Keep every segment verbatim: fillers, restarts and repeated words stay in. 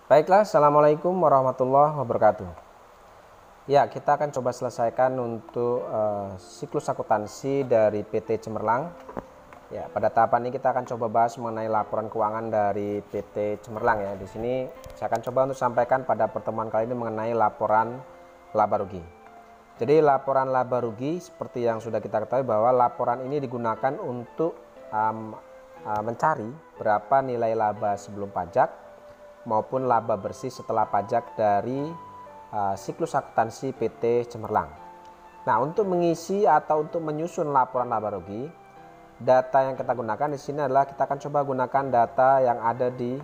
Baiklah, Assalamualaikum warahmatullahi wabarakatuh. Ya, kita akan coba selesaikan untuk uh, siklus akuntansi dari P T Cemerlang. Ya, pada tahapan ini kita akan coba bahas mengenai laporan keuangan dari P T Cemerlang ya. Di sini saya akan coba untuk sampaikan pada pertemuan kali ini mengenai laporan laba rugi. Jadi laporan laba rugi seperti yang sudah kita ketahui bahwa laporan ini digunakan untuk um, uh, mencari berapa nilai laba sebelum pajak maupun laba bersih setelah pajak dari uh, siklus akuntansi P T Cemerlang. Nah, untuk mengisi atau untuk menyusun laporan laba rugi, data yang kita gunakan di sini adalah kita akan coba gunakan data yang ada di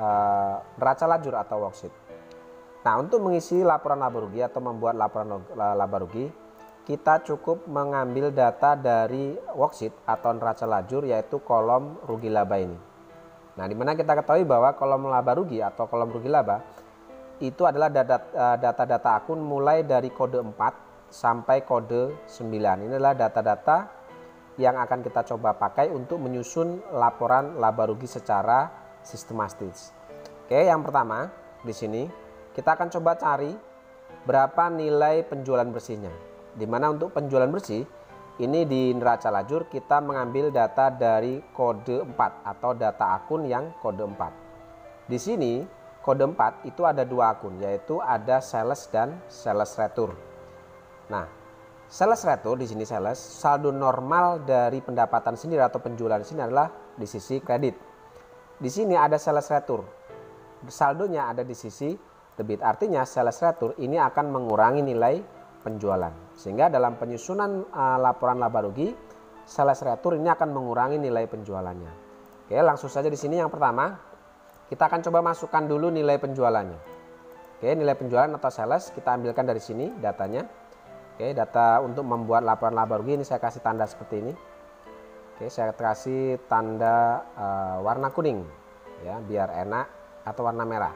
uh, neraca lajur atau worksheet. Nah, untuk mengisi laporan laba rugi atau membuat laporan laba rugi, kita cukup mengambil data dari worksheet atau neraca lajur, yaitu kolom rugi laba ini. Nah, dimana kita ketahui bahwa kolom laba rugi atau kolom rugi laba itu adalah data-data akun mulai dari kode empat sampai kode sembilan. Ini adalah data-data yang akan kita coba pakai untuk menyusun laporan laba rugi secara sistematis. Oke, yang pertama di sini kita akan coba cari berapa nilai penjualan bersihnya. Dimana untuk penjualan bersih ini di neraca lajur kita mengambil data dari kode empat atau data akun yang kode empat. Di sini kode empat itu ada dua akun, yaitu ada sales dan sales retur. Nah, sales retur di sini sales, saldo normal dari pendapatan sendiri atau penjualan sini adalah di sisi kredit. Di sini ada sales retur. Saldonya ada di sisi debit. Artinya sales retur ini akan mengurangi nilai penjualan, sehingga dalam penyusunan uh, laporan laba rugi sales retur ini akan mengurangi nilai penjualannya. Oke, langsung saja di sini yang pertama kita akan coba masukkan dulu nilai penjualannya. Oke, nilai penjualan atau sales kita ambilkan dari sini datanya. Oke, data untuk membuat laporan laba rugi ini saya kasih tanda seperti ini. Oke, saya kasih tanda uh, warna kuning ya biar enak, atau warna merah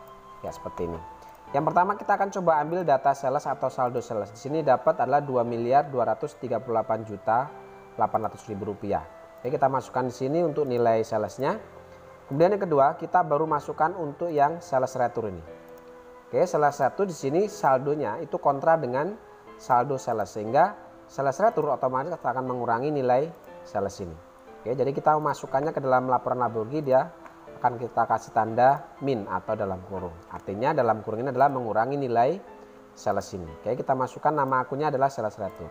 ya seperti ini. Yang pertama kita akan coba ambil data sales atau saldo sales. Di sini dapat adalah dua miliar dua ratus tiga puluh delapan juta delapan ratus ribu rupiah. Oke, kita masukkan di sini untuk nilai salesnya. Kemudian yang kedua kita baru masukkan untuk yang sales retur ini. Oke, sales retur di sini saldonya itu kontra dengan saldo sales, sehingga sales retur otomatis akan mengurangi nilai sales ini. Oke, jadi kita memasukkannya ke dalam laporan laba rugi, dia akan kita kasih tanda min atau dalam kurung. Artinya dalam kurung ini adalah mengurangi nilai sales ini. Oke, kita masukkan nama akunnya adalah sales retur.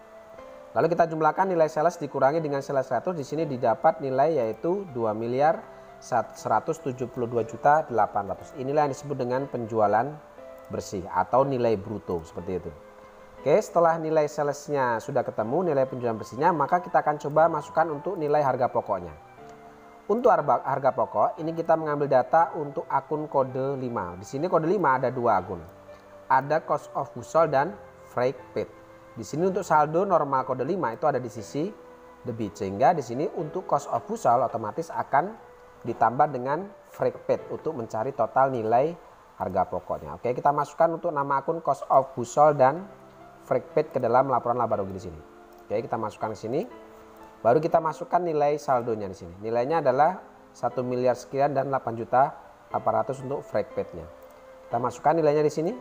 Lalu kita jumlahkan nilai sales dikurangi dengan sales retur. Di sini didapat nilai yaitu dua miliar seratus tujuh puluh dua juta delapan ratus. Inilah yang disebut dengan penjualan bersih atau nilai bruto seperti itu. Oke, setelah nilai salesnya sudah ketemu, nilai penjualan bersihnya, maka kita akan coba masukkan untuk nilai harga pokoknya. Untuk harga pokok ini kita mengambil data untuk akun kode lima. Di sini kode lima ada dua akun. Ada cost of goods sold dan freight paid. Di sini untuk saldo normal kode lima itu ada di sisi debit, sehingga di sini untuk cost of goods sold otomatis akan ditambah dengan freight paid untuk mencari total nilai harga pokoknya. Oke, kita masukkan untuk nama akun cost of goods sold dan freight paid ke dalam laporan laba rugi di sini. Oke, kita masukkan ke sini. Baru kita masukkan nilai saldonya di sini. Nilainya adalah satu miliar sekian dan delapan juta delapan ratus untuk freight paid-nya. Kita masukkan nilainya di sini.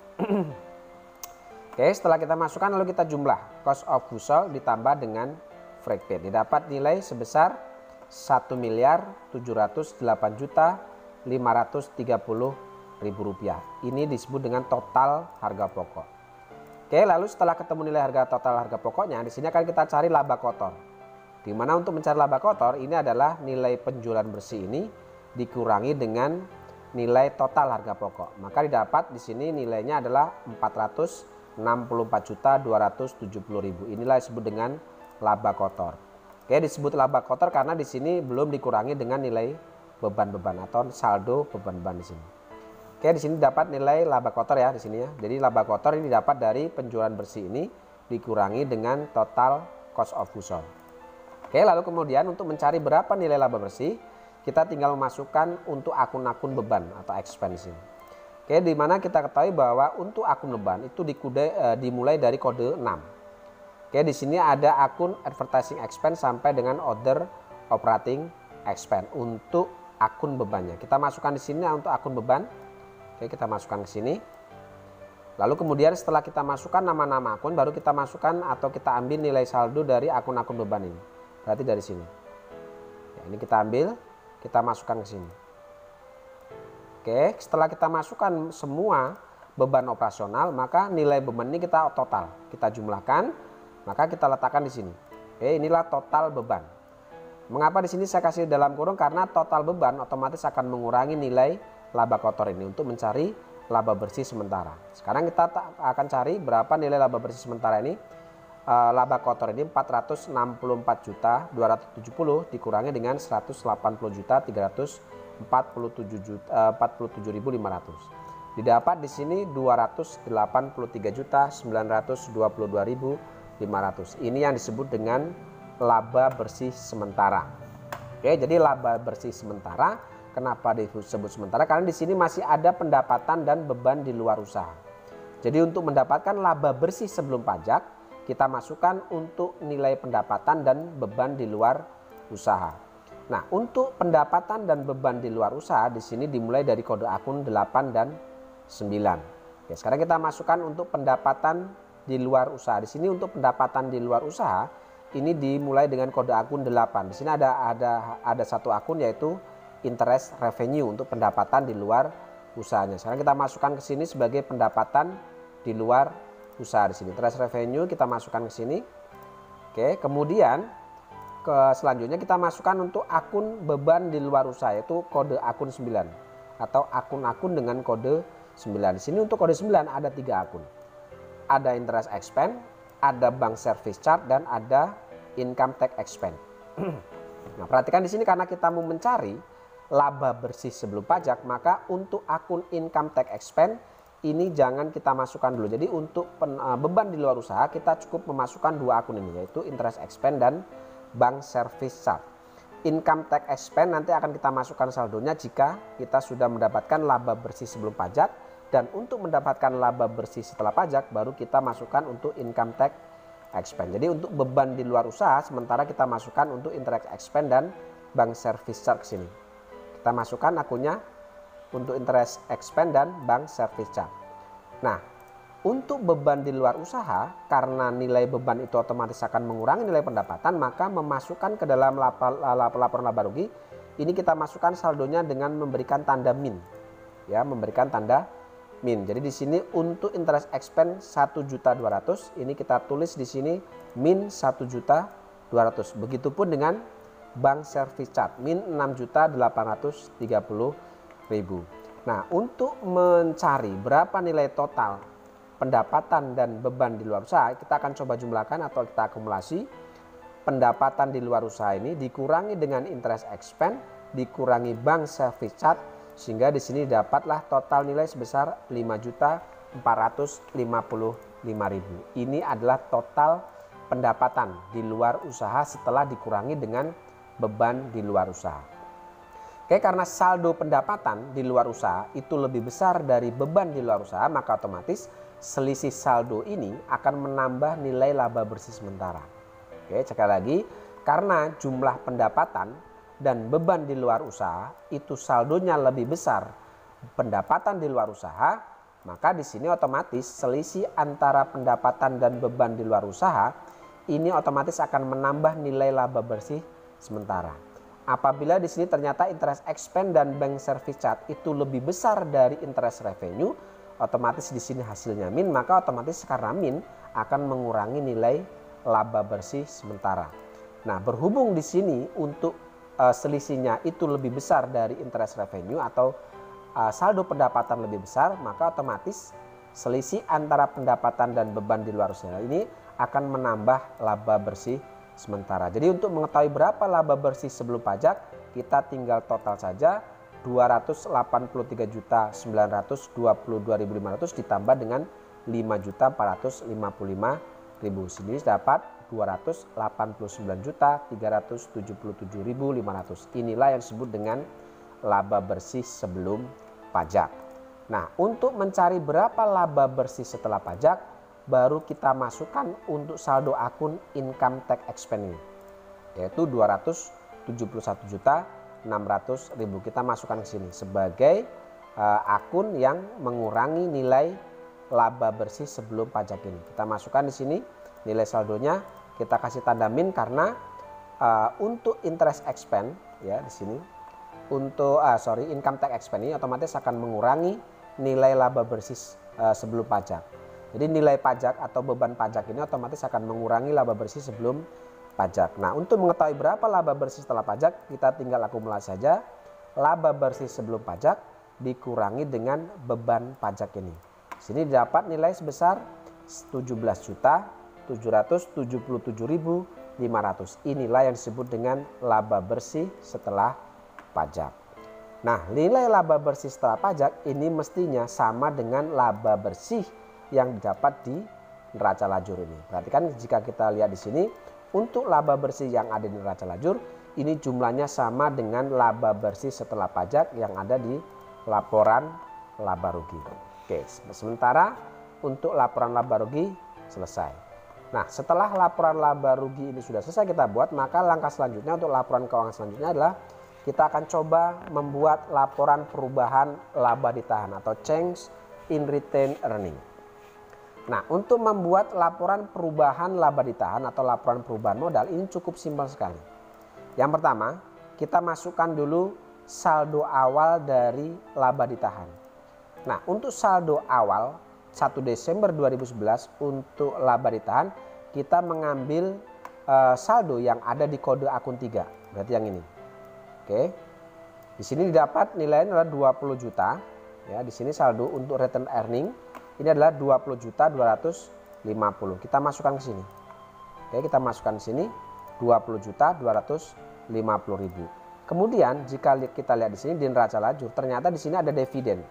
Oke, setelah kita masukkan lalu kita jumlah cost of goods sold ditambah dengan freight paid. Didapat nilai sebesar satu miliar tujuh ratus delapan juta lima ratus tiga puluh ribu rupiah. Ini disebut dengan total harga pokok. Oke, lalu setelah ketemu nilai harga total harga pokoknya, di sini akan kita cari laba kotor. Di mana untuk mencari laba kotor ini adalah nilai penjualan bersih ini dikurangi dengan nilai total harga pokok. Maka didapat di sini nilainya adalah empat ratus enam puluh empat juta dua ratus tujuh puluh ribu. Inilah disebut dengan laba kotor. Oke, disebut laba kotor karena di sini belum dikurangi dengan nilai beban-beban atau saldo beban-beban di sini. Oke, di sini dapat nilai laba kotor ya di sini ya. Jadi laba kotor ini dapat dari penjualan bersih ini dikurangi dengan total cost of goods sold. Oke, lalu kemudian untuk mencari berapa nilai laba bersih, kita tinggal memasukkan untuk akun-akun beban atau expense. Oke, di mana kita ketahui bahwa untuk akun beban itu dikude, e, dimulai dari kode enam. Oke, di sini ada akun advertising expense sampai dengan other operating expense untuk akun bebannya. Kita masukkan di sini untuk akun beban. Oke, kita masukkan ke sini. Lalu kemudian setelah kita masukkan nama-nama akun, baru kita masukkan atau kita ambil nilai saldo dari akun-akun beban ini. Berarti dari sini. Ya, ini kita ambil, kita masukkan ke sini. Oke, setelah kita masukkan semua beban operasional, maka nilai beban ini kita total, kita jumlahkan, maka kita letakkan di sini. Oke, inilah total beban. Mengapa di sini saya kasih dalam kurung? Karena total beban otomatis akan mengurangi nilai laba kotor ini untuk mencari laba bersih sementara. Sekarang kita akan cari berapa nilai laba bersih sementara ini. E, laba kotor ini empat ratus enam puluh empat juta dua ratus tujuh puluh dikurangi dengan seratus delapan puluh juta tiga ratus empat puluh tujuh ribu lima ratus. Didapat di sini dua ratus delapan puluh tiga juta sembilan ratus dua puluh dua ribu lima ratus. Ini yang disebut dengan laba bersih sementara. Oke, jadi laba bersih sementara. Kenapa disebut sementara? Karena di sini masih ada pendapatan dan beban di luar usaha. Jadi untuk mendapatkan laba bersih sebelum pajak, kita masukkan untuk nilai pendapatan dan beban di luar usaha. Nah, untuk pendapatan dan beban di luar usaha di sini dimulai dari kode akun delapan dan sembilan. Oke, sekarang kita masukkan untuk pendapatan di luar usaha. Di sini untuk pendapatan di luar usaha ini dimulai dengan kode akun delapan. Di sini ada ada ada satu akun yaitu interest revenue untuk pendapatan di luar usahanya. Sekarang kita masukkan ke sini sebagai pendapatan di luar usaha di sini. Interest revenue kita masukkan ke sini. Oke, kemudian ke selanjutnya kita masukkan untuk akun beban di luar usaha yaitu kode akun sembilan atau akun-akun dengan kode sembilan. Di sini untuk kode sembilan ada tiga akun. Ada interest expense, ada bank service charge dan ada income tax expense. Nah, perhatikan di sini karena kita mau mencari laba bersih sebelum pajak, maka untuk akun income tax expense ini jangan kita masukkan dulu. Jadi untuk pen, uh, beban di luar usaha kita cukup memasukkan dua akun ini yaitu interest expense dan bank service charge. Income tax expense nanti akan kita masukkan saldonya jika kita sudah mendapatkan laba bersih sebelum pajak, dan untuk mendapatkan laba bersih setelah pajak baru kita masukkan untuk income tax expense. Jadi untuk beban di luar usaha sementara kita masukkan untuk interest expense dan bank service charge ke sini. Kita masukkan akunnya untuk interest expense dan bank service charge. Nah, untuk beban di luar usaha karena nilai beban itu otomatis akan mengurangi nilai pendapatan, maka memasukkan ke dalam laporan laba rugi ini kita masukkan saldonya dengan memberikan tanda min. Ya, memberikan tanda min. Jadi di sini untuk interest expense satu juta dua ratus ribu ini kita tulis di sini min satu juta dua ratus ribu. Begitupun dengan bank service charge min enam juta delapan ratus tiga puluh ribu. Nah, untuk mencari berapa nilai total pendapatan dan beban di luar usaha, kita akan coba jumlahkan atau kita akumulasi. Pendapatan di luar usaha ini dikurangi dengan interest expense, dikurangi bank service charge, sehingga di sini dapatlah total nilai sebesar lima juta empat ratus lima puluh lima ribu. Ini adalah total pendapatan di luar usaha setelah dikurangi dengan beban di luar usaha. Oke, karena saldo pendapatan di luar usaha itu lebih besar dari beban di luar usaha, maka otomatis selisih saldo ini akan menambah nilai laba bersih sementara. Oke, sekali lagi, karena jumlah pendapatan dan beban di luar usaha itu saldonya lebih besar pendapatan di luar usaha, maka di sini otomatis selisih antara pendapatan dan beban di luar usaha ini otomatis akan menambah nilai laba bersih sementara. Apabila di sini ternyata interest expense dan bank service charge itu lebih besar dari interest revenue, otomatis di sini hasilnya min, maka otomatis karena min akan mengurangi nilai laba bersih sementara. Nah, berhubung di sini untuk uh, selisihnya itu lebih besar dari interest revenue atau uh, saldo pendapatan lebih besar, maka otomatis selisih antara pendapatan dan beban di luar usaha ini akan menambah laba bersih sementara. Jadi untuk mengetahui berapa laba bersih sebelum pajak, kita tinggal total saja dua ratus delapan puluh tiga juta sembilan ratus dua puluh dua ribu lima ratus ditambah dengan lima juta empat ratus lima puluh lima ribu. Sini dapat dua ratus delapan puluh sembilan juta tiga ratus tujuh puluh tujuh ribu lima ratus. Inilah yang disebut dengan laba bersih sebelum pajak. Nah, untuk mencari berapa laba bersih setelah pajak, baru kita masukkan untuk saldo akun income tax expense ini, yaitu dua ratus tujuh puluh satu juta enam ratus ribu. Kita masukkan ke sini sebagai uh, akun yang mengurangi nilai laba bersih sebelum pajak ini. Kita masukkan di sini nilai saldonya, kita kasih tanda min karena uh, untuk interest expense ya di sini untuk uh, sorry income tax expense ini otomatis akan mengurangi nilai laba bersih uh, sebelum pajak. Jadi nilai pajak atau beban pajak ini otomatis akan mengurangi laba bersih sebelum pajak. Nah, untuk mengetahui berapa laba bersih setelah pajak, kita tinggal akumulasi saja laba bersih sebelum pajak dikurangi dengan beban pajak ini. Sini dapat nilai sebesar tujuh belas juta tujuh ratus tujuh puluh tujuh ribu lima ratus. Inilah yang disebut dengan laba bersih setelah pajak. Nah, nilai laba bersih setelah pajak ini mestinya sama dengan laba bersih yang didapat di neraca lajur ini. Perhatikan jika kita lihat di sini, untuk laba bersih yang ada di neraca lajur ini jumlahnya sama dengan laba bersih setelah pajak yang ada di laporan laba rugi. Oke, sementara untuk laporan laba rugi selesai. Nah, setelah laporan laba rugi ini sudah selesai kita buat, maka langkah selanjutnya untuk laporan keuangan selanjutnya adalah kita akan coba membuat laporan perubahan laba ditahan atau change in retained earning. Nah, untuk membuat laporan perubahan laba ditahan atau laporan perubahan modal ini cukup simpel sekali. Yang pertama, kita masukkan dulu saldo awal dari laba ditahan. Nah, untuk saldo awal satu Desember dua ribu sebelas untuk laba ditahan, kita mengambil uh, saldo yang ada di kode akun tiga, berarti yang ini. Oke. Di sini didapat nilainya adalah dua puluh juta. Ya, di sini saldo untuk return earning ini adalah dua puluh juta dua ratus lima puluh. Kita masukkan ke sini. Oke, kita masukkan ke sini dua puluh juta dua ratus lima puluh ribu. Kemudian jika kita lihat di sini di neraca lajur, ternyata di sini ada dividen.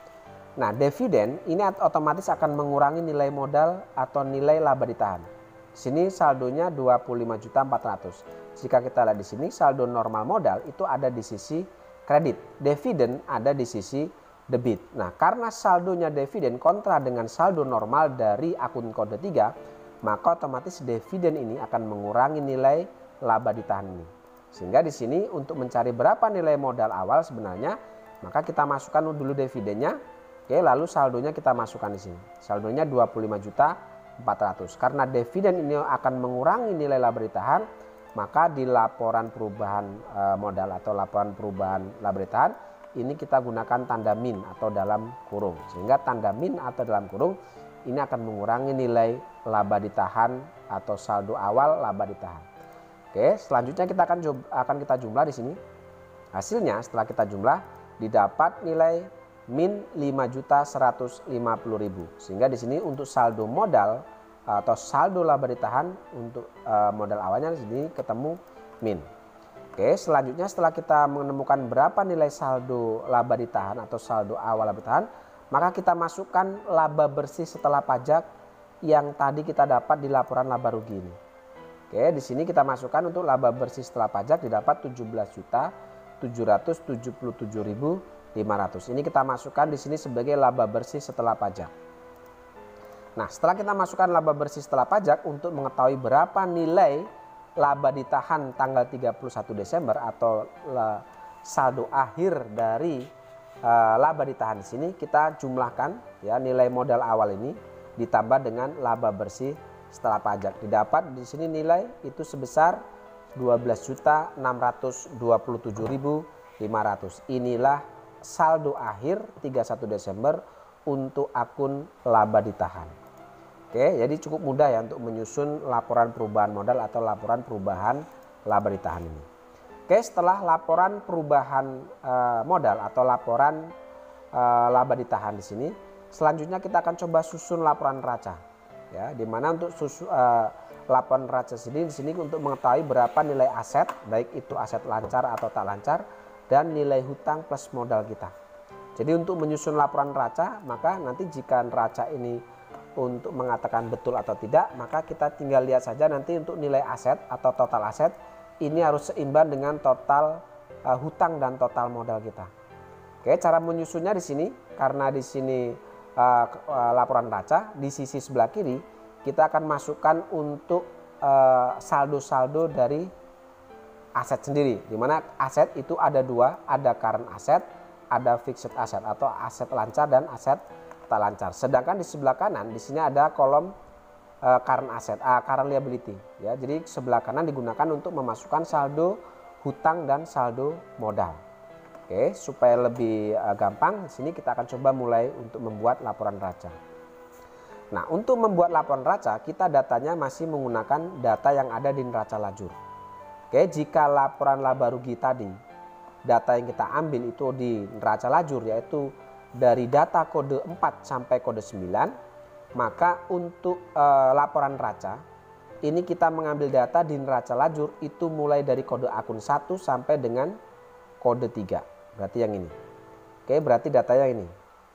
Nah, dividen ini otomatis akan mengurangi nilai modal atau nilai laba ditahan. Di sini saldonya dua puluh lima juta empat ratus. Jika kita lihat di sini saldo normal modal itu ada di sisi kredit, dividen ada di sisi debit. Nah, karena saldonya dividen kontra dengan saldo normal dari akun kode tiga, maka otomatis dividen ini akan mengurangi nilai laba ditahan ini. Sehingga di sini untuk mencari berapa nilai modal awal sebenarnya, maka kita masukkan dulu dividennya. Oke, lalu saldonya kita masukkan di sini. Saldonya dua puluh lima juta empat ratus. Karena dividen ini akan mengurangi nilai laba ditahan, maka di laporan perubahan e, modal atau laporan perubahan laba ditahan ini kita gunakan tanda min atau dalam kurung, sehingga tanda min atau dalam kurung ini akan mengurangi nilai laba ditahan atau saldo awal laba ditahan. Oke, selanjutnya kita akan akan kita jumlah di sini. Hasilnya setelah kita jumlah didapat nilai min lima juta seratus lima puluh ribu. Sehingga di sini untuk saldo modal atau saldo laba ditahan untuk uh, modal awalnya di sini ketemu min. Oke, selanjutnya setelah kita menemukan berapa nilai saldo laba ditahan atau saldo awal laba ditahan, maka kita masukkan laba bersih setelah pajak yang tadi kita dapat di laporan laba rugi ini. Oke, di sini kita masukkan untuk laba bersih setelah pajak didapat tujuh belas juta tujuh ratus tujuh puluh tujuh ribu lima ratus. Ini kita masukkan di sini sebagai laba bersih setelah pajak. Nah, setelah kita masukkan laba bersih setelah pajak untuk mengetahui berapa nilai laba ditahan tanggal tiga puluh satu Desember atau saldo akhir dari uh, laba ditahan di sini, kita jumlahkan ya nilai modal awal ini ditambah dengan laba bersih setelah pajak. Didapat di sini nilai itu sebesar dua belas juta enam ratus dua puluh tujuh ribu lima ratus. Inilah saldo akhir tiga puluh satu Desember untuk akun laba ditahan. Oke, jadi cukup mudah ya untuk menyusun laporan perubahan modal atau laporan perubahan laba ditahan ini. Oke, setelah laporan perubahan e, modal atau laporan e, laba ditahan di sini, selanjutnya kita akan coba susun laporan neraca. Ya, di mana untuk susu, e, laporan neraca sendiri di sini untuk mengetahui berapa nilai aset, baik itu aset lancar atau tak lancar, dan nilai hutang plus modal kita. Jadi untuk menyusun laporan neraca, maka nanti jika neraca ini untuk mengatakan betul atau tidak, maka kita tinggal lihat saja nanti untuk nilai aset atau total aset ini harus seimbang dengan total uh, hutang dan total modal kita. Oke, cara menyusunnya di sini karena di sini uh, uh, laporan neraca di sisi sebelah kiri kita akan masukkan untuk saldo-saldo uh, dari aset sendiri, di mana aset itu ada dua, ada current asset, ada fixed asset atau aset lancar dan aset tak lancar. Sedangkan di sebelah kanan di sini ada kolom uh, current asset, uh, current liability ya. Jadi sebelah kanan digunakan untuk memasukkan saldo hutang dan saldo modal. Oke, supaya lebih uh, gampang di sini kita akan coba mulai untuk membuat laporan neraca. Nah, untuk membuat laporan neraca kita datanya masih menggunakan data yang ada di neraca lajur. Oke, jika laporan laba rugi tadi data yang kita ambil itu di neraca lajur yaitu dari data kode empat sampai kode sembilan, maka untuk e, laporan neraca ini kita mengambil data di neraca lajur itu mulai dari kode akun satu sampai dengan kode tiga. Berarti yang ini. Oke, berarti datanya ini.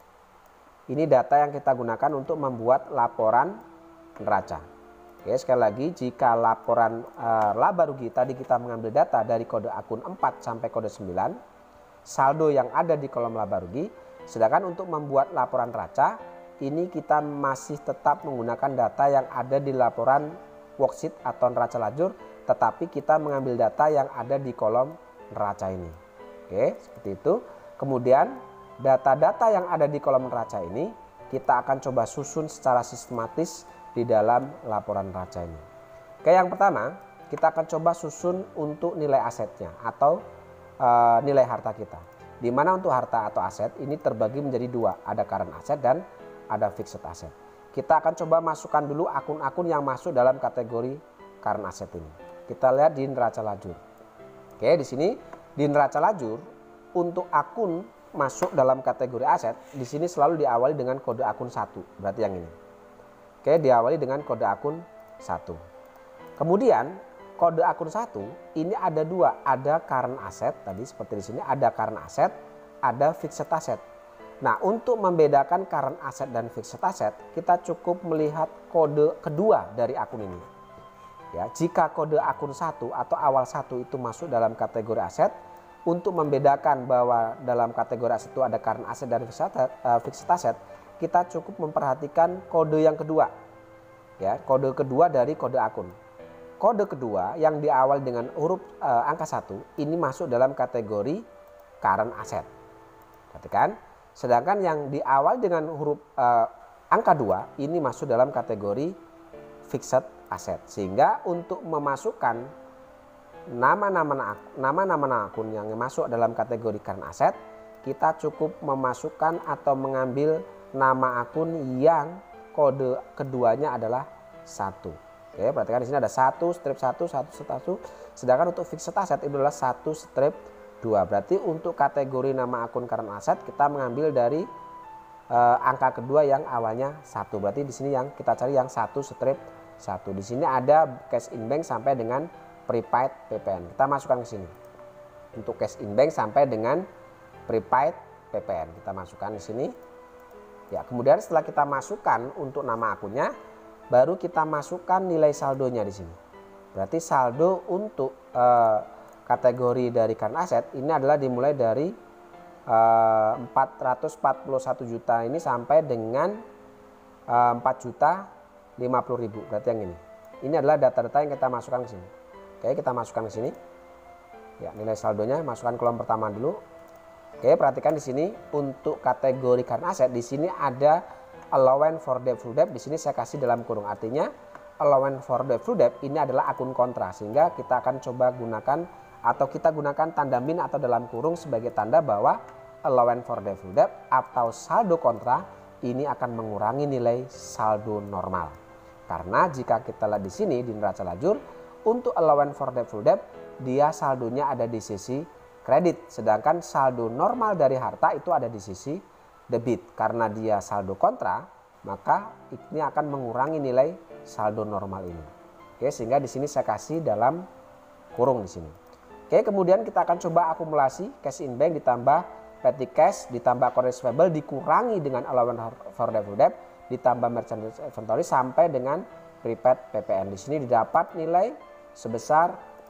Ini data yang kita gunakan untuk membuat laporan neraca. Oke, sekali lagi jika laporan e, laba rugi tadi kita mengambil data dari kode akun empat sampai kode sembilan, saldo yang ada di kolom laba rugi, sedangkan untuk membuat laporan neraca ini kita masih tetap menggunakan data yang ada di laporan worksheet atau neraca lajur, tetapi kita mengambil data yang ada di kolom neraca ini. Oke, seperti itu. Kemudian data-data yang ada di kolom neraca ini kita akan coba susun secara sistematis di dalam laporan neraca ini. Oke, yang pertama kita akan coba susun untuk nilai asetnya atau e, nilai harta kita. Di mana untuk harta atau aset ini terbagi menjadi dua, ada current asset dan ada fixed asset. Kita akan coba masukkan dulu akun-akun yang masuk dalam kategori current asset ini. Kita lihat di neraca lajur. Oke, di sini di neraca lajur untuk akun masuk dalam kategori aset, di sini selalu diawali dengan kode akun satu, berarti yang ini. Oke, diawali dengan kode akun satu. Kemudian kode akun satu ini ada dua, ada current asset tadi seperti di sini, ada current asset, ada fixed asset. Nah, untuk membedakan current asset dan fixed asset, kita cukup melihat kode kedua dari akun ini. Ya, jika kode akun satu atau awal satu itu masuk dalam kategori aset, untuk membedakan bahwa dalam kategori aset itu ada current asset dan fixed asset, kita cukup memperhatikan kode yang kedua. Ya, kode kedua dari kode akun. Kode kedua yang diawali dengan huruf e, angka satu ini masuk dalam kategori current asset. Perhatikan. Sedangkan yang diawali dengan huruf e, angka dua ini masuk dalam kategori fixed asset. Sehingga untuk memasukkan nama-nama nama-nama akun yang masuk dalam kategori current asset, kita cukup memasukkan atau mengambil nama akun yang kode keduanya adalah satu. Oke, perhatikan di sini ada satu strip satu, satu satu. Sedangkan untuk fixed asset itu adalah satu strip dua. Berarti untuk kategori nama akun current asset kita mengambil dari e, angka kedua yang awalnya satu. Berarti di sini yang kita cari yang satu strip satu. Di sini ada cash in bank sampai dengan prepaid P P N. Kita masukkan ke sini. Untuk cash in bank sampai dengan prepaid P P N. Kita masukkan di sini. Ya, kemudian setelah kita masukkan untuk nama akunnya, baru kita masukkan nilai saldonya di sini. Berarti saldo untuk eh, kategori dari current asset ini adalah dimulai dari eh, empat ratus empat puluh satu juta ini sampai dengan eh, empat juta lima puluh ribu. Berarti yang ini. Ini adalah data-data yang kita masukkan ke sini. Oke, kita masukkan ke sini. Ya, nilai saldonya masukkan kolom pertama dulu. Oke, perhatikan di sini untuk kategori current asset di sini ada allowance for doubtful debt. Di sini saya kasih dalam kurung, artinya allowance for doubtful debt ini adalah akun kontra, sehingga kita akan coba gunakan atau kita gunakan tanda min atau dalam kurung sebagai tanda bahwa allowance for doubtful debt atau saldo kontra ini akan mengurangi nilai saldo normal. Karena jika kita lihat di sini di neraca lajur untuk allowance for doubtful debt dia saldonya ada di sisi kredit, sedangkan saldo normal dari harta itu ada di sisi debit. Karena dia saldo kontra, maka ini akan mengurangi nilai saldo normal ini. Oke, sehingga di sini saya kasih dalam kurung di sini. Oke, kemudian kita akan coba akumulasi cash in bank ditambah petty cash ditambah current payable dikurangi dengan allowance for doubtful debt ditambah merchandise inventory sampai dengan prepaid P P N. Di sini didapat nilai sebesar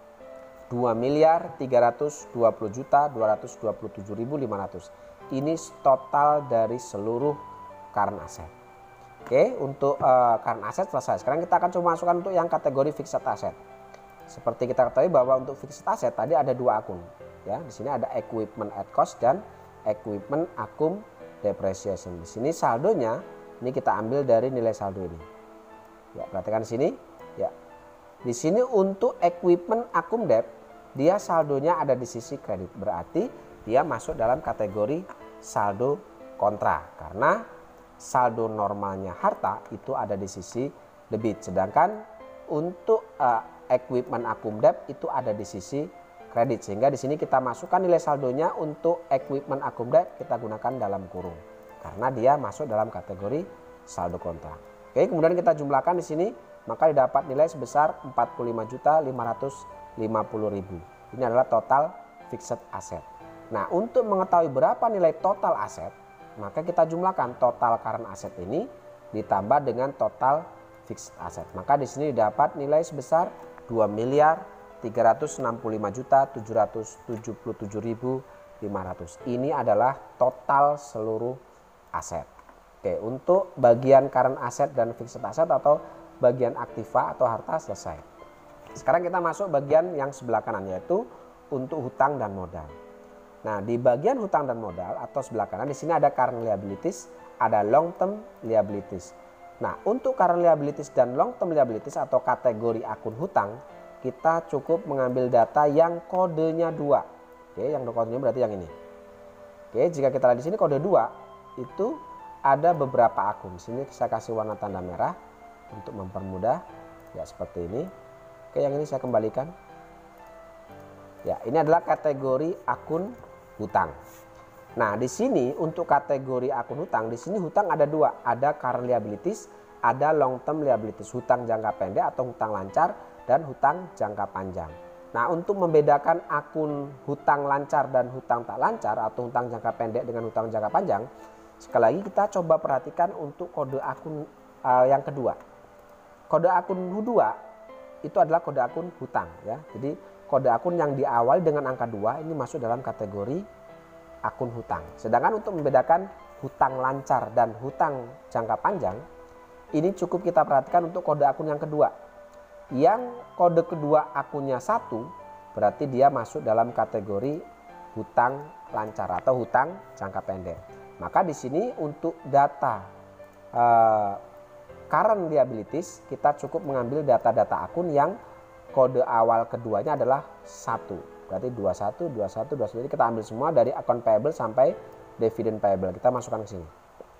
dua miliar tiga ratus dua puluh juta dua ratus dua puluh tujuh ribu lima ratus. Ini total dari seluruh current asset. Oke, untuk uh, current asset selesai. Sekarang kita akan coba masukkan untuk yang kategori fixed asset. seperti kita ketahui bahwa untuk fixed asset tadi ada dua akun. Ya, di sini ada equipment at cost dan equipment accum depreciation. Di sini saldonya ini kita ambil dari nilai saldo ini. Ya, perhatikan di sini. Ya. Di sini untuk equipment accum dep, dia saldonya ada di sisi kredit. Berarti dia masuk dalam kategori saldo kontra karena saldo normalnya harta itu ada di sisi debit, sedangkan untuk uh, equipment accum dep itu ada di sisi kredit, sehingga di sini kita masukkan nilai saldonya untuk equipment accum dep kita gunakan dalam kurung karena dia masuk dalam kategori saldo kontra. Oke, kemudian kita jumlahkan di sini maka didapat nilai sebesar empat puluh lima juta lima ratus lima puluh ribu. Ini adalah total fixed asset. Nah, untuk mengetahui berapa nilai total aset, maka kita jumlahkan total current asset ini ditambah dengan total fixed asset. Maka di sini dapat nilai sebesar dua miliar tiga ratus enam puluh lima juta tujuh ratus tujuh puluh tujuh ribu lima ratus. Ini adalah total seluruh aset. Oke, untuk bagian current asset dan fixed asset atau bagian aktiva atau harta selesai. Sekarang kita masuk bagian yang sebelah kanan, yaitu untuk hutang dan modal. Nah, di bagian hutang dan modal atau sebelah kanan di sini ada current liabilities, ada long term liabilities. Nah, untuk current liabilities dan long term liabilities atau kategori akun hutang, kita cukup mengambil data yang kodenya dua. Oke, yang kodenya berarti yang ini. Oke, jika kita lihat di sini kode dua itu ada beberapa akun. Di sini saya kasih warna tanda merah untuk mempermudah. Ya, seperti ini. Oke, yang ini saya kembalikan. Ya, ini adalah kategori akun hutang. Nah, di sini untuk kategori akun hutang, di sini hutang ada dua, ada current liabilities, ada long term liabilities, hutang jangka pendek atau hutang lancar dan hutang jangka panjang. Nah, untuk membedakan akun hutang lancar dan hutang tak lancar atau hutang jangka pendek dengan hutang jangka panjang, sekali lagi kita coba perhatikan untuk kode akun uh, yang kedua. Kode akun dua itu adalah kode akun hutang, ya. Jadi kode akun yang diawali dengan angka dua ini masuk dalam kategori akun hutang. Sedangkan untuk membedakan hutang lancar dan hutang jangka panjang, ini cukup kita perhatikan untuk kode akun yang kedua. Yang kode kedua akunnya satu, berarti dia masuk dalam kategori hutang lancar atau hutang jangka pendek. Maka di sini untuk data uh, current liabilities, kita cukup mengambil data-data akun yang kode awal keduanya adalah satu. Berarti dua puluh satu, dua puluh satu, dua puluh satu. Jadi kita ambil semua dari account payable sampai dividend payable. Kita masukkan ke sini.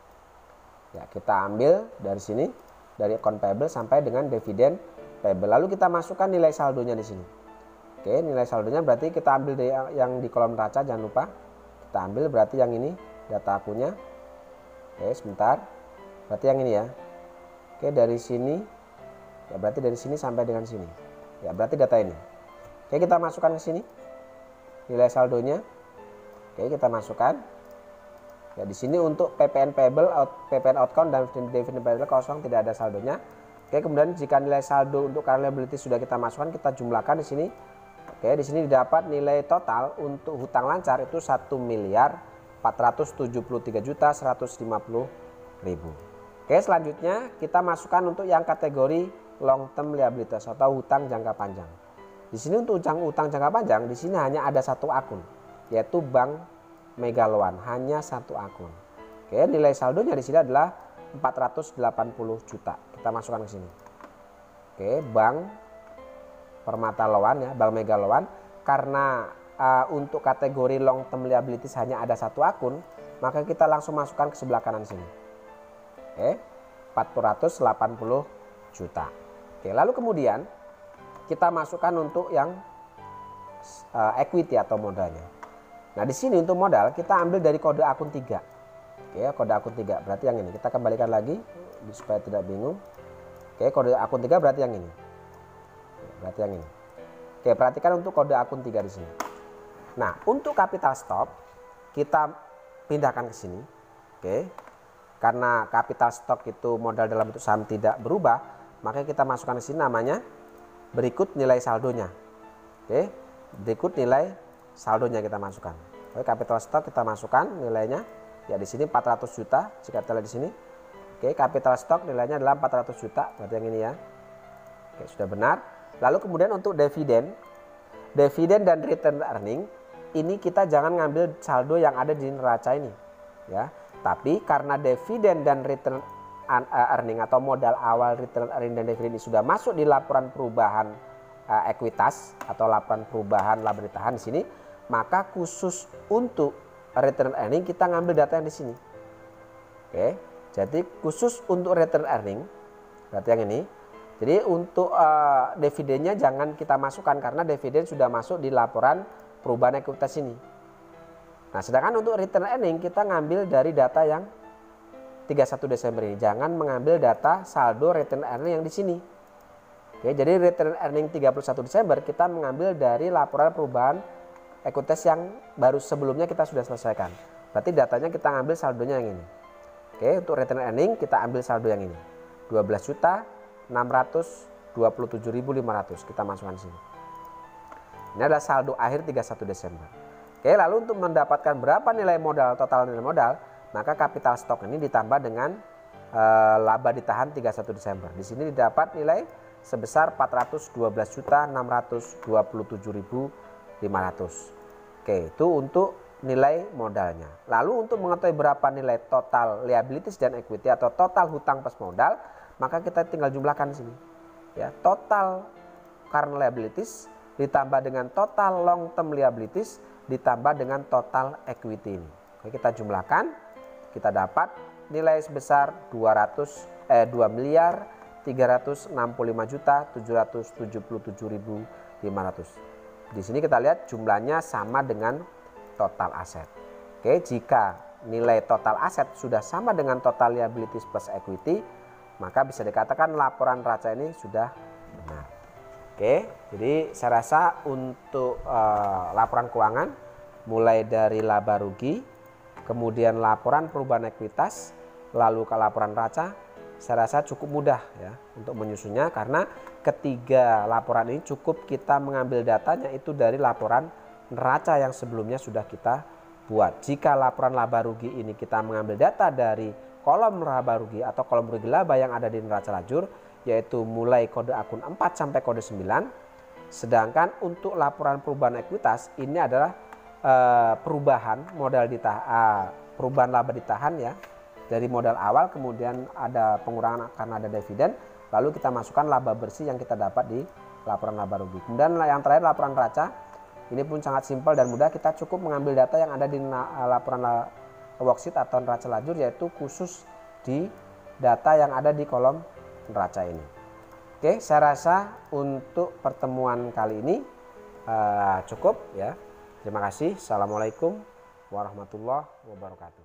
Ya, kita ambil dari sini dari account payable sampai dengan dividend payable. Lalu kita masukkan nilai saldonya di sini. Oke, nilai saldonya berarti kita ambil dari yang di kolom neraca, jangan lupa. Kita ambil berarti yang ini data akunnya. Oke, sebentar. Berarti yang ini ya. Oke, dari sini. Ya, berarti dari sini sampai dengan sini. Ya, berarti data ini. Oke, kita masukkan ke sini nilai saldonya. Oke, kita masukkan. Ya, di sini untuk P P N payable, out, P P N outcome dan dividend payable kosong, tidak ada saldonya. Oke, kemudian jika nilai saldo untuk current liability sudah kita masukkan, kita jumlahkan di sini. Oke, di sini didapat nilai total untuk hutang lancar itu satu miliar empat ratus tujuh puluh tiga juta seratus lima puluh ribu. Oke, selanjutnya kita masukkan untuk yang kategori long term liabilities atau hutang jangka panjang. Di sini untuk utang utang jangka panjang, di sini hanya ada satu akun, yaitu Bank Megaloan, hanya satu akun. Oke, nilai saldonya di sini adalah empat ratus delapan puluh juta. Kita masukkan ke sini. Oke, Bank Permata Loan ya, Bank Megaloan. Karena uh, untuk kategori long term liabilities hanya ada satu akun, maka kita langsung masukkan ke sebelah kanan sini. Oke, empat ratus delapan puluh juta. Oke, lalu kemudian kita masukkan untuk yang uh, equity atau modalnya. Nah, di sini untuk modal kita ambil dari kode akun tiga. Oke, kode akun tiga berarti yang ini. Kita kembalikan lagi supaya tidak bingung. Oke, kode akun tiga berarti yang ini. Berarti yang ini. Oke, perhatikan untuk kode akun tiga di sini. Nah, untuk capital stock kita pindahkan ke sini. Oke. Karena capital stock itu modal dalam bentuk saham tidak berubah, maka kita masukkan ke sini namanya berikut nilai saldonya. Oke, berikut nilai saldonya kita masukkan. Oke, capital stock kita masukkan nilainya. Ya, di sini empat ratus juta jika kita lihat di sini. Oke, capital stock nilainya adalah empat ratus juta, berarti yang ini ya. Oke, sudah benar. Lalu kemudian untuk dividen, dividen dan return earning ini kita jangan ngambil saldo yang ada di neraca ini, ya. Tapi karena dividen dan return earning atau modal awal, return earning dan dividen ini sudah masuk di laporan perubahan uh, ekuitas atau laporan perubahan laba ditahan di sini, maka khusus untuk return earning kita ngambil data yang di sini. Oke, jadi khusus untuk return earning, berarti yang ini. Jadi untuk uh, dividennya jangan kita masukkan karena dividen sudah masuk di laporan perubahan ekuitas ini. Nah, sedangkan untuk return earning kita ngambil dari data yang tiga puluh satu Desember ini. Jangan mengambil data saldo return earning yang di sini. Oke, jadi return earning tiga puluh satu Desember kita mengambil dari laporan perubahan ekuitas yang baru sebelumnya kita sudah selesaikan. Berarti datanya kita ngambil saldonya yang ini. Oke, untuk return earning kita ambil saldo yang ini. dua belas juta enam ratus dua puluh tujuh ribu lima ratus kita masukkan sini. Ini adalah saldo akhir tiga puluh satu Desember. Oke, lalu untuk mendapatkan berapa nilai modal, total nilai modal, maka kapital stok ini ditambah dengan e, laba ditahan tiga puluh satu Desember. Di sini didapat nilai sebesar empat ratus dua belas juta enam ratus dua puluh tujuh ribu lima ratus. Oke, itu untuk nilai modalnya. Lalu untuk mengetahui berapa nilai total liabilities dan equity atau total hutang plus modal, maka kita tinggal jumlahkan di sini. Ya, total current liabilities ditambah dengan total long term liabilities ditambah dengan total equity ini. Oke, kita jumlahkan, kita dapat nilai sebesar dua ratus eh dua miliar tiga ratus enam puluh lima juta tujuh ratus tujuh puluh tujuh ribu lima ratus. Di sini kita lihat jumlahnya sama dengan total aset. Oke, jika nilai total aset sudah sama dengan total liabilities plus equity, maka bisa dikatakan laporan neraca ini sudah benar. Oke, jadi saya rasa untuk uh, laporan keuangan mulai dari laba rugi, kemudian laporan perubahan ekuitas, lalu ke laporan neraca, saya rasa cukup mudah ya untuk menyusunnya karena ketiga laporan ini cukup kita mengambil datanya itu dari laporan neraca yang sebelumnya sudah kita buat. Jika laporan laba rugi ini kita mengambil data dari kolom laba rugi atau kolom rugi laba yang ada di neraca lajur, yaitu mulai kode akun empat sampai kode sembilan. Sedangkan untuk laporan perubahan ekuitas ini adalah uh, perubahan modal ditahan, uh, perubahan laba ditahan ya. Dari modal awal kemudian ada pengurangan karena ada dividen, lalu kita masukkan laba bersih yang kita dapat di laporan laba rugi. Kemudian yang terakhir laporan neraca, ini pun sangat simpel dan mudah, kita cukup mengambil data yang ada di laporan worksheet atau neraca lajur, yaitu khusus di data yang ada di kolom neraca ini. Oke, saya rasa untuk pertemuan kali ini uh, cukup ya. Terima kasih. Assalamualaikum warahmatullahi wabarakatuh.